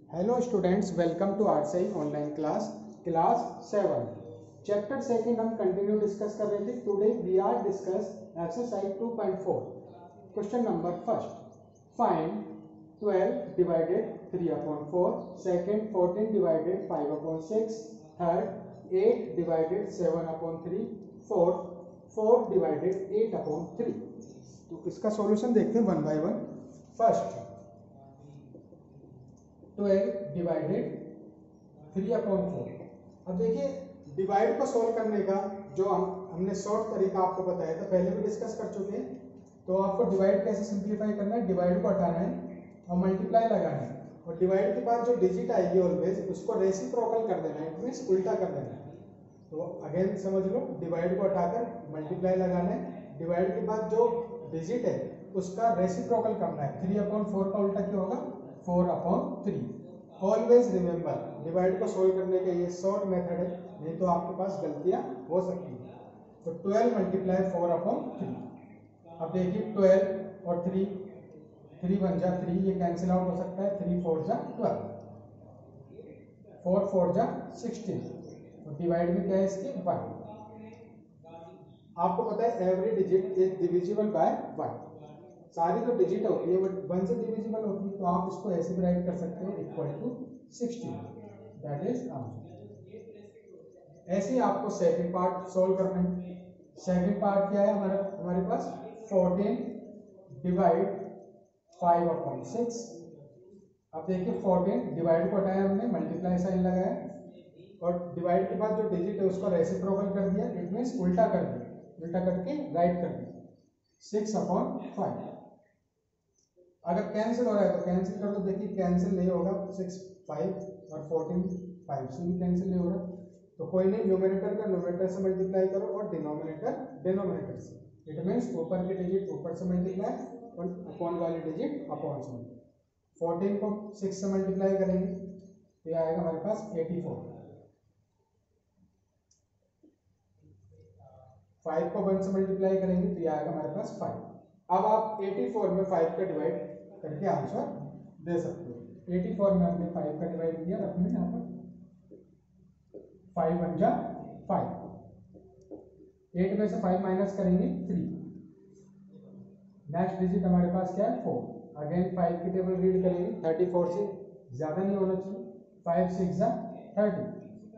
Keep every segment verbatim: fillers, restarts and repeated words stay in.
Hello students, welcome to arts online class class seven chapter second हम continue discuss कर रहे थे. Today we are discuss exercise two point four. Question number first, find twelve divided three upon four. Second, fourteen divided five upon six. Third, eight divided seven upon three. Fourth, four divided eight upon three. तो इसका solution देखते हैं one by one. First, twelve divided three upon four. अब देखिए divide को solve करने का जो हम हमने शॉर्ट तरीका आपको बताया था, पहले भी डिस्कस कर चुके हैं. तो आपको डिवाइड कैसे सिंप्लीफाई करना है, डिवाइड को हटाना है और मल्टीप्लाई लगाना है, और डिवाइड के बाद जो डिजिट आएगी ऑलवेज उसको रेसिप्रोकल कर देना है, इट मींस उल्टा कर देना है. तो अगेन समझ लो, डिवाइड को हटाकर मल्टीप्लाई लगाना है, डिवाइड के बाद जो डिजिट है उसका रेसिप्रोकल करना है. थ्री अपॉन फोर का उल्टा क्या होगा, four upon three. Always remember, divide को सोल्व करने का ये शॉर्ट मेथड है, नहीं तो आपके पास गलतियां हो सकती हैं. तो twelve multiply four upon three. अब देखिए ट्वेल्व और थ्री, थ्री वन जा थ्री, ये कैंसिल आउट हो सकता है. थ्री फोर जा ट्वेल्व, फोर फोर जा सिक्सटीन. और डिवाइड में क्या है इसके, वन. आपको पता है every digit is divisible by one. सारी जो डिजिट होती है वो वन से डिविजिबल होती है, तो आप इसको ऐसे भी राइट कर सकते हो, equal to sixteen. That is answer. ऐसे ही आपको सेकंड पार्ट सॉल्व करना है. सेकंड पार्ट क्या है हमारे हमारे पास, fourteen divide five upon six. अब देखिए फोर्टीन डिवाइड को हटाया हमने, मल्टीप्लाई साइन लगाया, और डिवाइड के बाद जो डिजिट है उसको रेसिप्रोकल कर दिया, इट मींस उल्टा कर दिया, उल्टा करके राइट कर दिया. Six upon five. अगर कैंसिल हो रहा है तो कैंसिल कर दो. देखिए कैंसिल नहीं होगा, सिक्स फाइव और फोर्टीन फाइव से भी कैंसिल नहीं हो रहा, तो कोई नहीं, न्यूमरेटर का न्यूमरेटर से मल्टीप्लाई करो और डिनोमिनेटर डिनोमिनेटर से. इट मींस ऊपर के डिजिट ऊपर से मल्टीप्लाई और अपॉन वाले डिजिट अपॉन से. फोर्टीन को सिक्स से मल्टीप्लाई करेंगे तो ये आएगा हमारे पास एटी फोर. फाइव को वन से मल्टीप्लाई करेंगे तो ये आएगा हमारे पास फाइव. अब आप एटी फोर में फाइव का डिवाइड करके आंसर दे सकते हो. एटी फोर में हमने फाइव का डिवाइड किया, रखने यहाँ पर फाइव वन जा फाइव. एट में से फाइव माइनस करेंगे थ्री. नेक्स्ट डिजिट हमारे पास क्या है, फोर. अगेन फाइव की टेबल रीड करेंगे, थर्टी फोर से ज्यादा नहीं होना चाहिए. फाइव सिक्स जा थर्टी,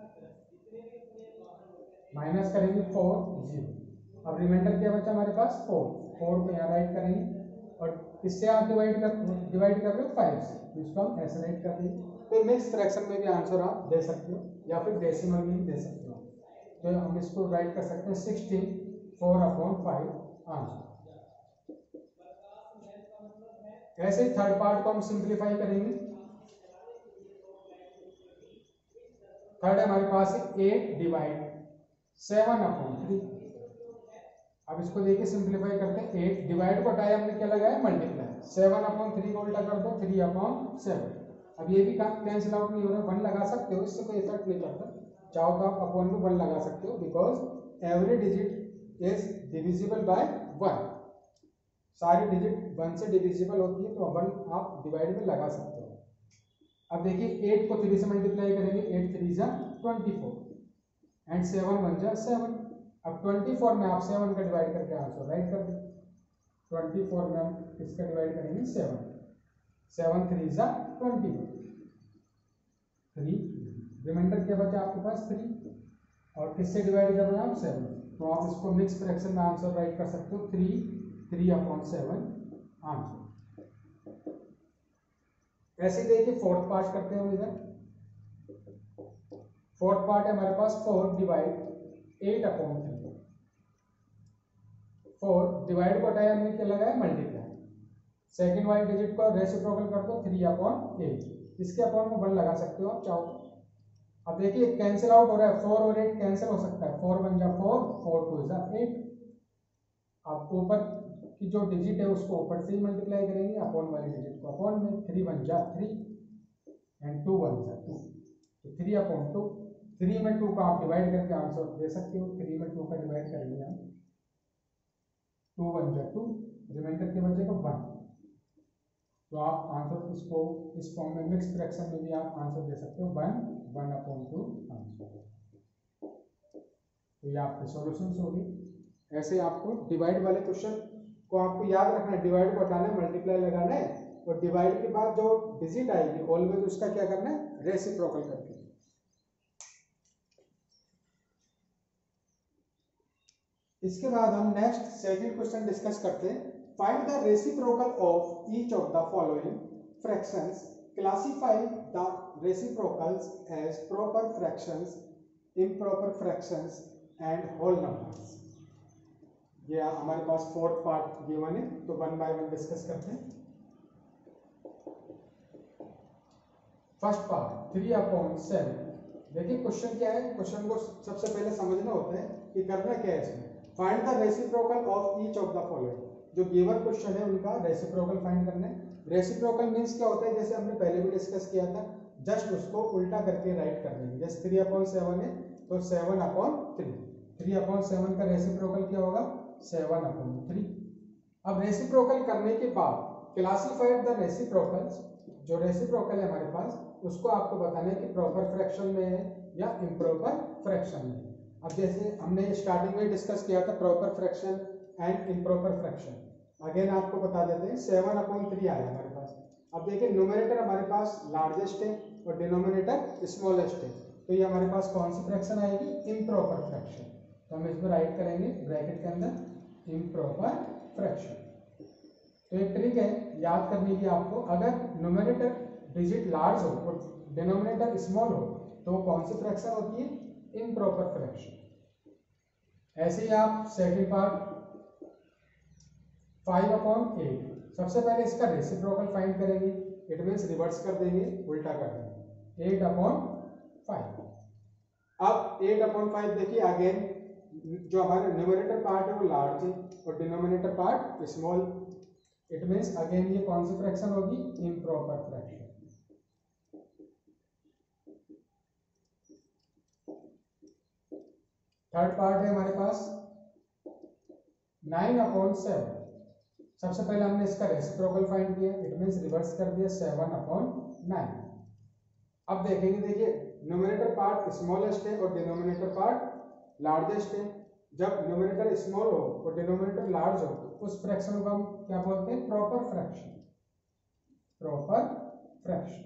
माइनस करेंगे फोर, जीरो. अब रिमाइंडर क्या बचा हमारे पास, फोर. फोर को यहाँ राइट करेंगे, और इससे आप डिवाइड कर डिवाइड कर रहे हो फाइव से, तो इसको हम ऐसे राइट कर देंगे. तो मिक्स फ्रैक्शन में भी आंसर आप दे सकते हो, या फिर डेसिमल में भी दे सकते हो. तो हम इसको राइट कर सकते हैं sixteen, four upon five answer. ऐसे ही थर्ड पार्ट को हम सिंप्लीफाई करेंगे. थर्ड हमारे पास है eight divide seven upon three. अब इसको देखिए सिंप्लीफाई करते हैं. एट डिवाइड को हटाया हमने, क्या लगाया, मल्टीप्लाई. सेवन अपॉन थ्री को उल्टा कर दो, थ्री अपॉन सेवन. अब ये भी कैंसिल आउट नहीं हो रहा, वन लगा सकते हो, इससे कोई इफेक्ट नहीं पड़ता. चाहो तो आप अपॉन में वन लगा सकते हो, because every digit is divisible by one. सारी डिजिट वन से डिविजिबल होती है, तो वन आप डिवाइड में लगा सकते हो. अब देखिए एट को थ्री से मल्टीप्लाई करेंगे, एट थ्री जा twenty four and seven one जा सेवन. अब ट्वेंटी फोर में आप सेवन का डिवाइड करके आंसर राइट कर दें. ट्वेंटी फोर में हम इसका डिवाइड करेंगे सेवन. सेवन थ्री जा ट्वेंटी थ्री. रिमाइंडर क्या बचा आपके पास, थ्री. और किससे डिवाइड कर रहे हैं आप, सेवन. तो आप इसको मिक्स फ्रैक्शन में आंसर राइट कर सकते हो, three three upon seven answer. ऐसे देखिए फोर्थ पार्ट करते हैं हम इधर. फोर्थ पार्ट है हमारे पास four divide eight upon three. Four divide को हटाया हमने, क्या लगाया, मल्टीप्लाई. सेकंड वाले डिजिट को रेसिप्रोकल कर दो, थ्री अपॉन एट. इसके अपॉन में वन लगा सकते हो आप चाहो. अब देखिए कैंसिल आउट हो रहा है, फोर और एट कैंसिल हो सकता है. फोर वन जा फोर, फोर टू जा एट. अब ऊपर की जो डिजिट है उसको ऊपर से ही मल्टीप्लाई करेंगे, अपॉन वाले डिजिट को अपॉन में. थ्री वन जा थ्री एंड टू वन जा टू, तो थ्री अपॉन टू. थ्री में टू का आप डिवाइड करके आंसर दे सकते हो. थ्री में टू का डिवाइड करेंगे हम, टू वन जा टू, रिमाइंडर के बचेगा वन. तो आप आंसर इसको इस फॉर्म में मिक्स फ्रैक्शन में भी आप आंसर दे सकते हो one one upon two answer. तो ये आपके सॉल्यूशंस होगी। ऐसे आपको डिवाइड वाले क्वेश्चन को आपको याद रखना है, डिवाइड को हटाना है, मल्टीप्लाई लगाना है और डिवाइड के बाद जो डिजिट आएगी ऑलवेज उसका क्या करना है, रेसिप्रोकल करके। इसके बाद हम नेक्स्ट सेकंड क्वेश्चन डिस्कस करते हैं। Find the reciprocal of each of the following fractions, classify the reciprocals as proper fractions, improper fractions and whole numbers. ये हमारे पास फोर्थ पार्ट गिवन है, तो वन बाय वन डिस्कस करते हैं। First part three upon seven. देखिए question क्या है, question को सबसे पहले समझना होता है कि करना क्या है इसमें। Find the reciprocal of each of the following, जो गिवन क्वेश्चन है उनका रेसिप्रोकल फाइंड करना है। रेसिप्रोकल मींस क्या होता है, जैसे हमने पहले भी डिस्कस किया था, जस्ट उसको उल्टा करके राइट कर देंगे। जैसे थ्री अपॉन सेवन है तो seven upon three, three upon seven का रेसिप्रोकल क्या होगा, सेवन अपॉन थ्री। अब रेसिप्रोकल करने के बाद क्लासिफाइड द रेसिप्रोकल्स, जो रेसिप्रोकल है हमारे पास उसको आपको बताना है कि प्रॉपर फ्रैक्शन में है या इम्प्रॉपर फ्रैक्शन में है। अब जैसे हमने स्टार्टिंग में डिस्कस किया था proper fraction and improper fraction, again आपको बता देते हैं। सेवन अपॉन थ्री आया हमारे पास। अब देखिए न्यूमरेटर हमारे पास लार्जेस्ट है और डिनोमिनेटर स्मॉलेस्ट है, तो ये हमारे पास कौन सी फ्रैक्शन आएगी, इम्प्रॉपर फ्रैक्शन। तो हम इसमें राइट करेंगे ब्रैकेट के अंदर इम्प्रॉपर फ्रैक्शन। तो एक ट्रिक है याद करने की आपको, अगर न्यूमरेटर डिजिट लार्ज हो और डिनोमिनेटर स्मॉल हो तो वो कौन सी फ्रैक्शन होती है, इम्प्रॉपर फ्रैक्शन। ऐसे ही आप second part five upon eight, सबसे पहले इसका रेसिप्रोकल फाइंड करेंगे, इट मीन्स रिवर्स कर देंगे, उल्टा कर देंगे, एट अपॉन फाइव। अब एट अपॉन फाइव देखिए अगेन जो हमारे न्यूमरेटर पार्ट है वो लार्ज है और denominator part small, it means again ये कौन सी फ्रैक्शन होगी, इम्प्रॉपर फ्रैक्शन। थर्ड पार्ट है हमारे पास नाइन अपॉन सेवन, सबसे पहले हमने इसका रेसिप्रोकल फाइंड किया, इट मीन्स रिवर्स कर दिया, सेवन अपॉन नाइन। अब देखेंगे, देखिए न्यूमरेटर पार्ट स्मॉलेस्ट है और डिनोमिनेटर पार्ट लार्जेस्ट है। जब न्यूमरेटर स्मॉल हो और डिनोमिनेटर लार्ज हो उस फ्रैक्शन को हम क्या बोलते हैं, प्रॉपर फ्रैक्शन, प्रॉपर फ्रैक्शन।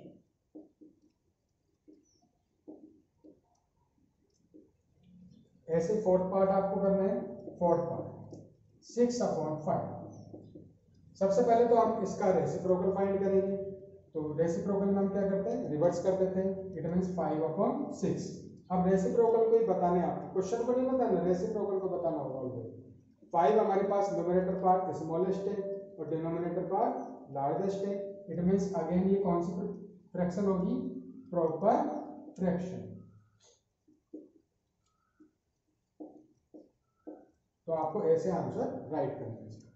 ऐसे फोर्थ पार्ट आपको करना है। Fourth part six upon five, सबसे पहले तो हम इसका रेसिप्रोकल फाइंड करेंगे, तो रेसिप्रोकल में हम क्या करते हैं, रिवर्स कर देते हैं, it means five upon six. अब रेसिप्रोकल को ही बताना है आपको, क्वेश्चन को नहीं बताना, रेसिप्रोकल को बताना होगा ऑलरेडी। फाइव हमारे पास न्यूमरेटर पार्ट स्मॉलेस्ट है और डिनोमिनेटर पार्ट लार्जेस्ट है, इट मीन्स अगेन ये कौन सी फ्रैक्शन होगी, प्रॉपर फ्रैक्शन। तो आपको ऐसे आंसर राइट करना है।